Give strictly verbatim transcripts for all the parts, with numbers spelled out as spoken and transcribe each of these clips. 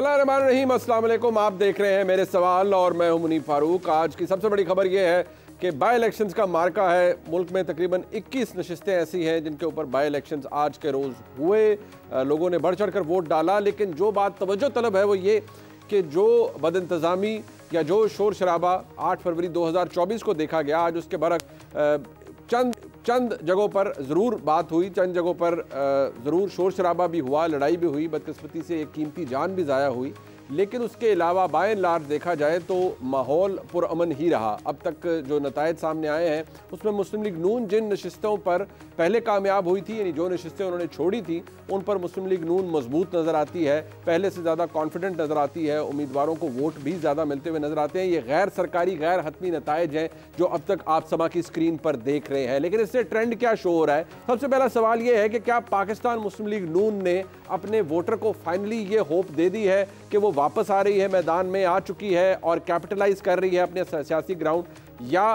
बिस्मिल्लाहिर्रहमानिर्रहीम, अस्सलाम वालेकुम। आप देख रहे हैं मेरे सवाल और मैं हूं मुनीफ फारूक। आज की सबसे बड़ी खबर यह है कि बाई इलेक्शंस का मार्का है। मुल्क में तकरीबन इक्कीस नशिस्तें ऐसी हैं जिनके ऊपर बाई इलेक्शंस आज के रोज़ हुए। लोगों ने बढ़ चढ़ कर वोट डाला, लेकिन जो बात तवज्जो तलब है वो ये कि जो बदइंतज़ामी या जो शोर शराबा आठ फरवरी दो हज़ार चौबीस को देखा गया, आज उसके बरक चंद चंद जगहों पर ज़रूर बात हुई, चंद जगहों पर ज़रूर शोर शराबा भी हुआ, लड़ाई भी हुई, बदकिस्मती से एक कीमती जान भी ज़ाया हुई। लेकिन उसके अलावा बाय एंड लार्ज देखा जाए तो माहौल पुरअमन ही रहा। अब तक जो नतायज सामने आए हैं उसमें मुस्लिम लीग नून जिन नशिस्तों पर पहले कामयाब हुई थी, यानी जो नशिस्तें उन्होंने छोड़ी थी, उन पर मुस्लिम लीग नून मजबूत नज़र आती है, पहले से ज़्यादा कॉन्फिडेंट नज़र आती है, उम्मीदवारों को वोट भी ज़्यादा मिलते हुए नज़र आते हैं। ये गैर सरकारी गैर हतमी नतायज हैं जो अब तक आप समा की स्क्रीन पर देख रहे हैं। लेकिन इससे ट्रेंड क्या शो हो रहा है? सबसे पहला सवाल ये है कि क्या पाकिस्तान मुस्लिम लीग नून ने अपने वोटर को फाइनली ये होप दे दी है कि वो वापस आ रही है, मैदान में आ चुकी है और कैपिटलाइज कर रही है अपने सियासी ग्राउंड, या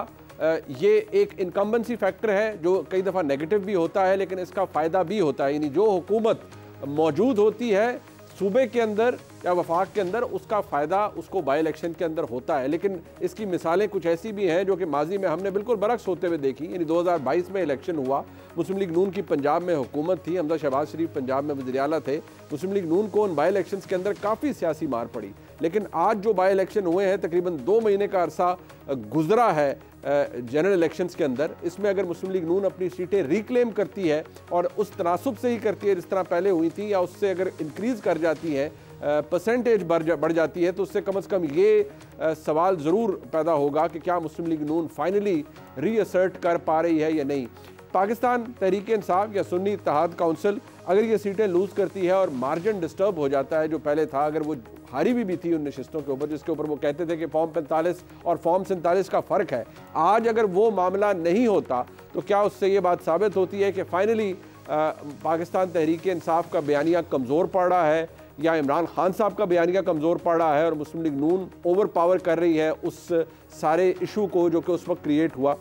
ये एक इनकम्बेंसी फैक्टर है जो कई दफ़ा नेगेटिव भी होता है लेकिन इसका फ़ायदा भी होता है। यानी जो हुकूमत मौजूद होती है सूबे के अंदर या वफाक के अंदर, उसका फ़ायदा उसको बाई इलेक्शन के अंदर होता है। लेकिन इसकी मिसालें कुछ ऐसी भी हैं जो कि माजी में हमने बिल्कुल बरक्स होते हुए देखी। यानी दो हज़ार बाईस में इलेक्शन हुआ, मुस्लिम लीग नून की पंजाब में हुकूमत थी, हमजा शहबाज शरीफ पंजाब में वज़ीर आला थे, मुस्लिम लीग नून को उन बाई इलेक्शन के अंदर काफ़ी सियासी मार पड़ी। लेकिन आज जो बाई इलेक्शन हुए हैं, तकरीबन दो महीने का अरसा गुजरा है जनरल इलेक्शंस के अंदर, इसमें अगर मुस्लिम लीग नून अपनी सीटें रिक्लेम करती है और उस तनासुब से ही करती है जिस तरह पहले हुई थी, या उससे अगर इंक्रीज़ कर जाती है, परसेंटेज बढ़ जा, बढ़ जाती है, तो उससे कम अज़ कम ये आ, सवाल ज़रूर पैदा होगा कि क्या मुस्लिम लीग नून फाइनली रीअसर्ट कर पा रही है या नहीं। पाकिस्तान तहरीक इंसाफ या सुन्नी इत्तेहाद काउंसिल अगर ये सीटें लूज़ करती है और मार्जिन डिस्टर्ब हो जाता है जो पहले था, अगर वो हारी भी, भी थी उन नशिस्तों के ऊपर जिसके ऊपर वो कहते थे कि फॉर्म पैंतालीस और फॉर्म सैंतालीस का फ़र्क है, आज अगर वो मामला नहीं होता तो क्या उससे ये बात साबित होती है कि फाइनली पाकिस्तान तहरीक इंसाफ का बयानिया कमज़ोर पड़ रहा है, या इमरान खान साहब का बयानिया कमज़ोर पड़ रहा है और मुस्लिम लीग नून ओवर पावर कर रही है उस सारे इशू को जो कि उस वक्त क्रिएट हुआ।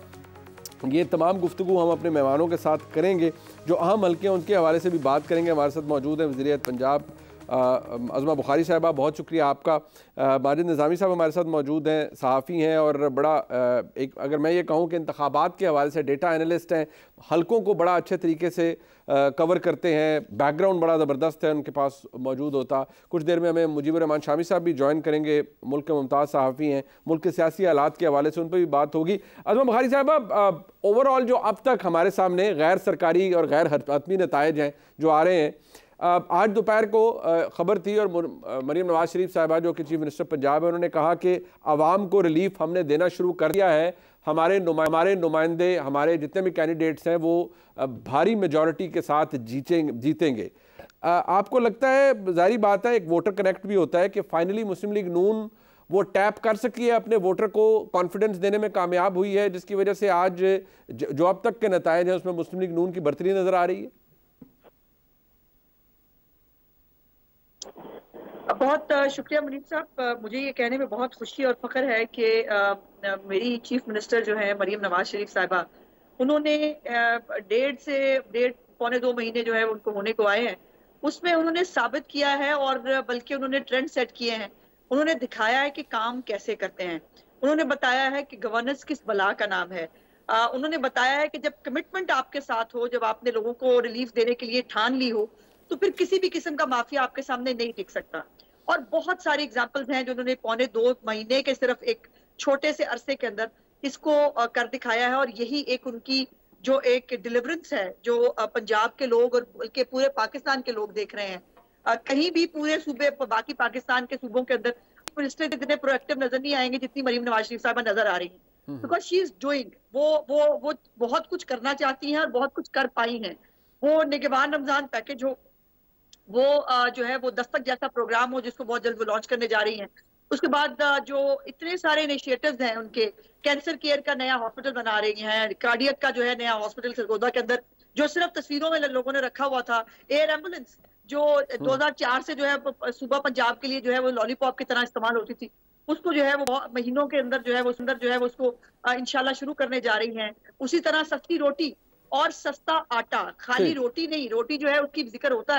ये तमाम गुफ्तगू हम अपने मेहमानों के साथ करेंगे जो अहम हल्के हैं, उनके हवाले से भी बात करेंगे। हमारे साथ मौजूद है वज़ीर पंजाब अज़मा बुखारी साहबा, बहुत शुक्रिया आपका। माजिद निज़ामी साहब हमारे साथ मौजूद हैं, सहाफ़ी हैं और बड़ा एक, अगर मैं ये कहूँ कि इंतखाबात के हवाले से डेटा एनालिस्ट हैं, हल्कों को बड़ा अच्छे तरीके से कवर करते हैं, बैकग्राउंड बड़ा ज़बरदस्त है उनके पास मौजूद होता। कुछ देर में हमें मुजीबुर रहमान शामी साहब भी ज्वाइन करेंगे, मुल्क के मुमताज़ सहाफ़ी हैं, मुल्क के सियासी हालात के हवाले से उन पर भी बात होगी। अज़मा बुखारी साहब, ओवरऑल जो अब तक हमारे सामने गैर सरकारी और गैर हतमी नतायज हैं जो आ रहे हैं, आज दोपहर को ख़बर थी और मरीम नवाज शरीफ साहिबा जो कि चीफ मिनिस्टर पंजाब है, उन्होंने कहा कि आवाम को रिलीफ हमने देना शुरू कर दिया है, हमारे हमारे नुमाइंदे, हमारे जितने भी कैंडिडेट्स हैं वो भारी मेजॉरिटी के साथ जीतेंगे जीतेंगे आपको लगता है, जाहिर बात है एक वोटर कनेक्ट भी होता है, कि फाइनली मुस्लिम लीग नून वो टैप कर सकी है, अपने वोटर को कॉन्फिडेंस देने में कामयाब हुई है, जिसकी वजह से आज जो अब तक के नतायज हैं उसमें मुस्लिम लीग नून की बढ़तरी नज़र आ रही है? बहुत शुक्रिया मुनीफ साहब, मुझे ये कहने में बहुत खुशी और फख्र है कि मेरी चीफ मिनिस्टर जो है मरीम नवाज शरीफ साहिबा, उन्होंने डेढ़ से डेढ़ पौने दो महीने जो है उनको होने को आए हैं, उसमें उन्होंने साबित किया है और बल्कि उन्होंने ट्रेंड सेट किए हैं। उन्होंने दिखाया है कि काम कैसे करते हैं, उन्होंने बताया है कि गवर्नेंस किस बला का नाम है, आ, उन्होंने बताया है कि जब कमिटमेंट आपके साथ हो, जब आपने लोगों को रिलीफ देने के लिए ठान ली हो, तो फिर किसी भी किस्म का माफिया आपके सामने नहीं टिक सकता। और बहुत सारी एग्जांपल्स हैं जो उन्होंने पौने दो महीने के सिर्फ एक छोटे से अरसे के अंदर इसको कर दिखाया है, और यही एक उनकी जो एक डिलीवरेंस है जो पंजाब के लोग और बल्कि पूरे पाकिस्तान के लोग देख रहे हैं। कहीं भी पूरे सूबे, बाकी पाकिस्तान के सूबों के अंदर मिनिस्टर इतने प्रोएक्टिव नजर नहीं आएंगे जितनी मरीम नवाज शरीफ साहबा नजर आ रही है, बिकॉज शी इज डूइंग, वो वो वो बहुत कुछ करना चाहती हैं और बहुत कुछ कर पाई हैं। वो निगहबान रमजान पैकेज हो, वो जो है वो दस्तक जैसा प्रोग्राम हो जिसको बहुत जल्द वो लॉन्च करने जा रही हैं, उसके बाद जो इतने सारे इनिशिएटिव्स हैं उनके, कैंसर केयर का नया हॉस्पिटल बना रही हैं, कार्डियक का जो है नया हॉस्पिटल सरगोदा के अंदर जो सिर्फ तस्वीरों में लोगों ने रखा हुआ था, एयर एम्बुलेंस जो दो हज़ार चार से जो है सूबा पंजाब के लिए जो है वो लॉलीपॉप की तरह इस्तेमाल होती थी, उसको जो है वो महीनों के अंदर जो है वो सुंदर जो है वो उसको इंशाल्लाह शुरू करने जा रही हैं। उसी तरह सस्ती रोटी और सस्ता आटा, खाली रोटी नहीं, रोटी जो है उसकी जिक्र होता है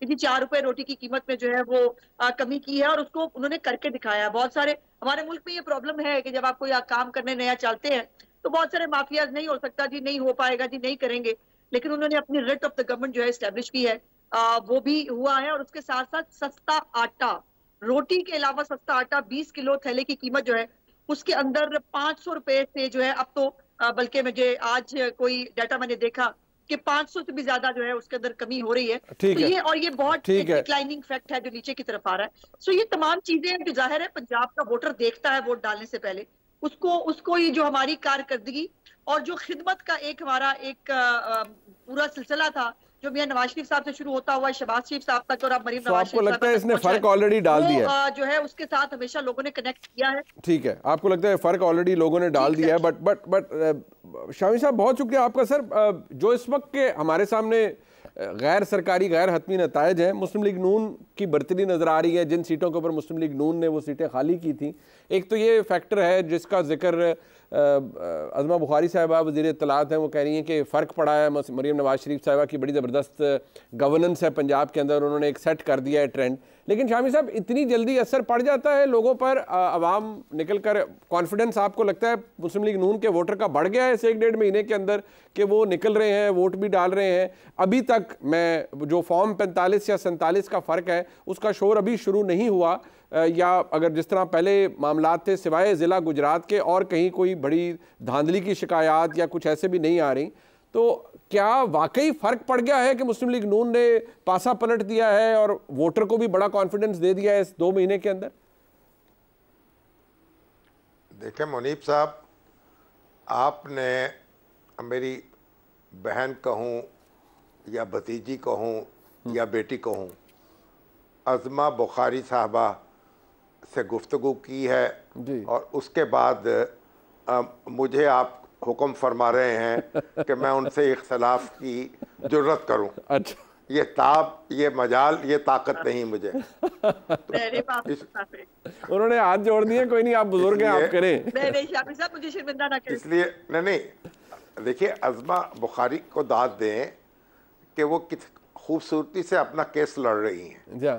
कि जी चार रुपए रोटी की कीमत में जो है वो आ, कमी की है, और उसको उन्होंने करके दिखाया। बहुत सारे हमारे मुल्क में ये प्रॉब्लम है कि जब आप कोई काम करने नया चलते हैं तो बहुत सारे माफियाज, नहीं हो सकता जी, नहीं हो पाएगा जी, नहीं करेंगे, लेकिन उन्होंने अपनी रिट ऑफ द गवर्नमेंट जो है स्टैब्लिश की है, आ, वो भी हुआ है। और उसके साथ साथ सस्ता आटा, रोटी के अलावा सस्ता आटा, बीस किलो थैले की कीमत जो है उसके अंदर पांच सौ रुपए से जो है अब तो, बल्कि मुझे आज कोई डाटा मैंने देखा कि पांच सौ से भी ज्यादा जो है उसके अंदर कमी हो रही है। तो ठीक है, ये, और ये बहुत ठीक है, डिक्लाइनिंग फैक्ट है जो नीचे की तरफ आ रहा है। सो ये तमाम चीजें जो जाहिर है पंजाब का वोटर देखता है वोट डालने से पहले, उसको उसको ये जो हमारी कारकर्दगी और जो खिदमत का एक हमारा एक आ, आ, पूरा सिलसिला था जो मियां नवाज शरीफ साहब से शुरू होता हुआ शहबाज शरीफ साहब तक और अब मरीम नवाज आपको शरीफ लगता है साहब इसने तक फर्क ऑलरेडी डाल दिया है? जो है उसके साथ हमेशा लोगों ने कनेक्ट किया है। ठीक है, आपको लगता है फर्क ऑलरेडी लोगों ने डाल दिया है? बट बट बट शामी साहब, बहुत शुक्रिया आपका सर। जो इस वक्त के हमारे सामने गैर सरकारी गैर हतमी नतायज हैं, मुस्लिम लीग नून की बर्तरी नज़र आ रही है। जिन सीटों के ऊपर मुस्लिम लीग नून ने वो सीटें खाली की थी, एक तो ये फैक्टर है जिसका जिक्र अज़मा बुखारी साहिबा वज़ीर इत्तलात हैं, वो कह रही हैं कि फ़र्क पड़ा है। मरीम नवाज शरीफ साहिबा की बड़ी ज़बरदस्त गवर्नेंस है पंजाब के अंदर, उन्होंने एक सेट कर दिया है ट्रेंड। लेकिन शामी साहब, इतनी जल्दी असर पड़ जाता है लोगों पर? आवाम निकल कर, कॉन्फिडेंस आपको लगता है मुस्लिम लीग नून के वोटर का बढ़ गया है इस एक डेढ़ महीने के अंदर कि वो निकल रहे हैं, वोट भी डाल रहे हैं? अभी तक मैं जो फॉर्म पैंतालीस या सैंतालीस का फ़र्क है उसका शोर अभी शुरू नहीं हुआ, या अगर जिस तरह पहले मामलात थे सिवाय ज़िला गुजरात के और कहीं कोई बड़ी धांधली की शिकायत या कुछ ऐसे भी नहीं आ रही, तो क्या वाकई फ़र्क पड़ गया है कि मुस्लिम लीग नून ने पासा पलट दिया है और वोटर को भी बड़ा कॉन्फिडेंस दे दिया है इस दो महीने के अंदर? देखें मुनीब साहब, आपने मेरी बहन कहूँ या भतीजी कहूँ या बेटी कहूँ, अज़मा बुखारी साहबा से गुफ्तगू की है जी। और उसके बाद आ, मुझे आप हुक्म फरमा रहे हैं कि मैं उनसे इख्तलाफ की जुर्रत करूं। अच्छा, ये ताब, ये मजाल, ये ताकत नहीं मुझे। तो इस, उन्होंने हाथ जोड़ दिए, कोई नहीं, आप बुजुर्ग हैं, आप करें। मुझे शर्मिंदा ना करें। इसलिए नहीं नहीं देखिए, अज़मा बुखारी को दाद दें कि वो किस खूबसूरती से अपना केस लड़ रही हैं।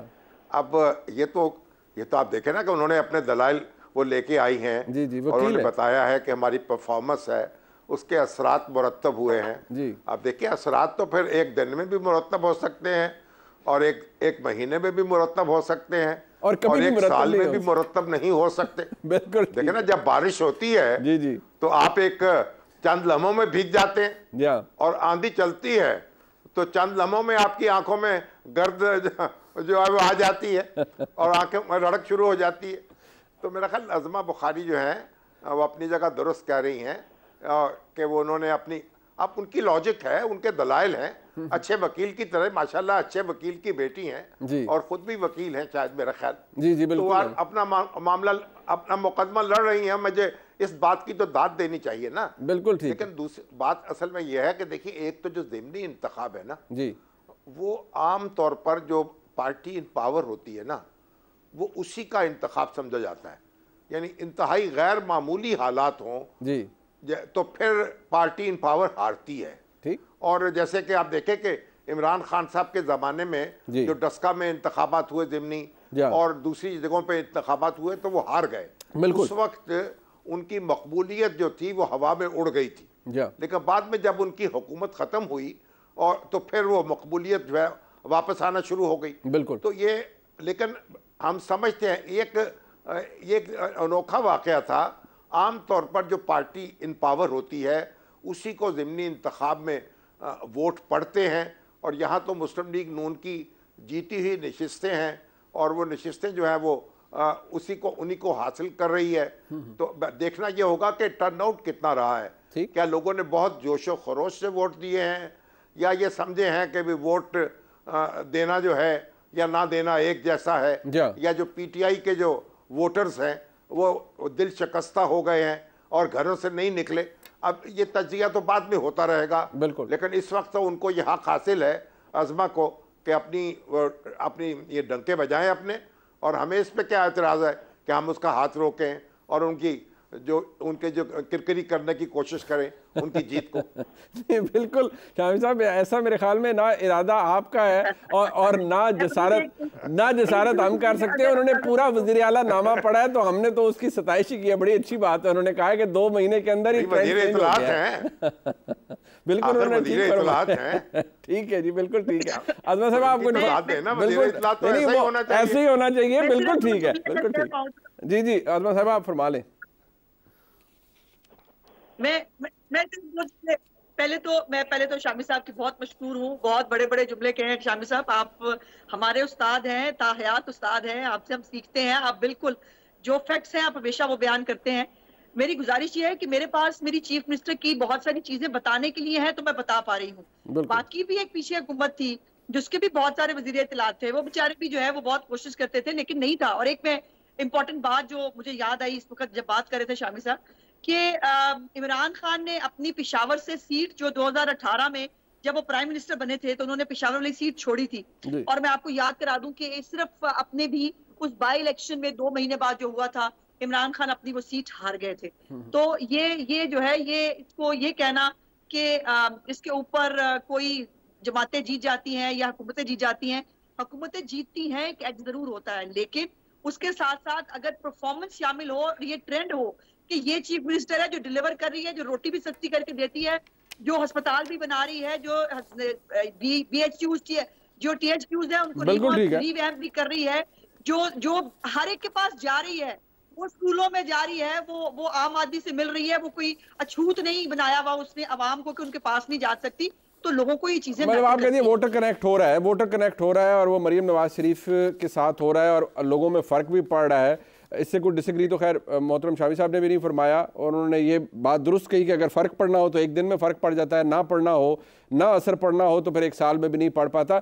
अब ये तो ये तो आप देखें ना कि उन्होंने अपने दलाइल वो लेके आई हैं जी जी, और उन्होंने बताया है कि हमारी परफॉर्मेंस है, उसके असरात मुरतब हुए हैं जी। अब देखिए, असरात तो फिर एक दिन में भी मुरतब हो सकते हैं और एक एक महीने में भी मुरतब हो सकते हैं और, और एक साल में भी मुरतब नहीं हो सकते। बिल्कुल देखिए ना, जब बारिश होती है जी जी तो आप एक चंद लम्हों में भीग जाते हैं, और आंधी चलती है तो चंद लम्हों में आपकी आंखों में गर्द जो है वो आ जाती है और आंखें में रड़क शुरू हो जाती है। तो मेरा ख्याल अज़मा बुखारी जो है वो अपनी जगह दुरुस्त कह रही हैं कि वो उन्होंने अपनी, अब उनकी लॉजिक है, उनके दलाइल हैं, अच्छे वकील की तरह, माशाल्लाह अच्छे वकील की बेटी हैं और ख़ुद भी वकील हैं शायद, मेरा ख्याल जी जी बिल्कुल। तो अपना मामला, अपना मुकदमा लड़ रही हैं, मुझे इस बात की तो दाद देनी चाहिए ना। बिल्कुल ठीक। लेकिन दूसरी बात असल में यह है कि देखिए, एक तो जो ज़िमनी इंतखाब है ना जी, वो आम तौर पर जो पार्टी इन पावर होती है ना, वो उसी का इंतखाब समझा जाता है। यानी इंतहाई गैर मामूली हालात हों जी तो फिर पार्टी इन पावर हारती है। ठीक। और जैसे कि आप देखें कि इमरान खान साहब के ज़माने में जो डस्का में इंतखाबात हुए ज़िमनी और दूसरी जगहों पे इंतखाबात हुए तो वो हार गए। उस वक्त उनकी मकबूलियत जो थी वो हवा में उड़ गई थी, लेकिन बाद में जब उनकी हुकूमत ख़त्म हुई और तो फिर वो मकबूलियत जो है वापस आना शुरू हो गई। बिल्कुल। तो ये, लेकिन हम समझते हैं एक एक अनोखा वाक़या था। आम तौर पर जो पार्टी इन पावर होती है उसी को ज़िमनी इंतखाब में वोट पड़ते हैं, और यहाँ तो मुस्लिम लीग नून की जीती हुई नशिस्तें हैं और वो नशिस्तें जो हैं वो आ, उसी को उन्हीं को हासिल कर रही है। तो देखना ये होगा कि टर्नआउट कितना रहा है, क्या लोगों ने बहुत जोशो खरोश से वोट दिए हैं या ये समझे हैं कि भी वोट आ, देना जो है या ना देना एक जैसा है, या जो पीटीआई के जो वोटर्स हैं वो दिल शिकस्ता हो गए हैं और घरों से नहीं निकले। अब ये तजिया तो बाद में होता रहेगा बिल्कुल, लेकिन इस वक्त तो उनको ये हक हासिल है अज़मा को कि अपनी अपनी ये डंके बजाएं अपने, और हमें इस पे क्या एतराज़ है कि हम उसका हाथ रोकें और उनकी जो उनके जो किरकिरी करने की कोशिश करें उनकी जीत को। बिल्कुल शामी साहब, ऐसा मेरे ख्याल में ना इरादा आपका है और और ना जसारत ना जसारत हम कर सकते हैं। उन्होंने पूरा वज़ीर आला नामा पढ़ा है तो हमने तो उसकी सताइश की है, बड़ी अच्छी बात है। उन्होंने कहा है कि दो महीने के अंदर ही बिल्कुल उन्होंने ठीक है जी, बिल्कुल ठीक है। अज़मा साहब आपको बिल्कुल ऐसे ही होना चाहिए, बिल्कुल ठीक है, बिल्कुल ठीक। जी जी अज़मा साहब आप फरमा लें। मैं मैं, मैं पहले तो मैं पहले तो शामी साहब की बहुत मशहूर हूँ, बहुत बड़े बड़े जुमले कहे हैं शामी साहब। आप हमारे उस्ताद हैं, ताहयात उस्ताद हैं, आपसे हम सीखते हैं। आप बिल्कुल जो फैक्ट्स हैं आप हमेशा वो बयान करते हैं। मेरी गुजारिश ये है कि मेरे पास मेरी चीफ मिनिस्टर की बहुत सारी चीजें बताने के लिए हैं तो मैं बता पा रही हूँ। बाकी भी एक पीछे हुकूमत थी जिसके भी बहुत सारे वजीर इत्तलात थे, वो बेचारे भी जो है वो बहुत कोशिश करते थे लेकिन नहीं था। और एक मैं इंपॉर्टेंट बात जो मुझे याद आई इस वक्त जब बात कर रहे थे शामी साहब कि इमरान खान ने अपनी पेशावर से सीट जो दो हज़ार अठारह में जब वो प्राइम मिनिस्टर बने थे तो उन्होंने पेशावर वाली सीट छोड़ी थी। और मैं आपको याद करा दूं कि सिर्फ अपने भी उस बाई इलेक्शन में दो महीने बाद जो हुआ था इमरान खान अपनी वो सीट हार गए थे। तो ये ये जो है ये इसको ये कहना कि इसके ऊपर कोई जमातें जीत जाती हैं या हुकूमतें जीत जाती हैं, हुकूमतें जीतती हैं एक एज जरूर होता है, लेकिन उसके साथ साथ अगर परफॉर्मेंस शामिल हो और ये ट्रेंड हो कि ये चीफ मिनिस्टर है जो डिलीवर कर रही है, जो रोटी भी सस्ती करके देती है, जो अस्पताल भी बना रही है, जो बी एच यूज जो टी एच यूज है उनको रिवैम्प भी कर रही है, जो जो हर एक के पास जा रही है, वो स्कूलों में जा रही है, वो वो आम आदमी से मिल रही है, वो कोई अछूत नहीं बनाया हुआ उसने अवाम को कि उनके पास नहीं जा सकती। तो लोगों को ये चीजें मतलब आप कहते हैं वोटर कनेक्ट हो रहा है, वोटर कनेक्ट हो रहा है और वो मरीम नवाज शरीफ के साथ हो रहा है और लोगों में फ़र्क भी पड़ रहा है। इससे कोई डिसएग्री तो खैर मोहतरम शामी साहब ने भी नहीं फरमाया और उन्होंने ये बात दुरुस्त कही कि अगर फ़र्क पड़ना हो तो एक दिन में फ़र्क पड़ जाता है, ना पड़ना हो ना असर पड़ना हो तो फिर एक साल में भी नहीं पड़ पाता।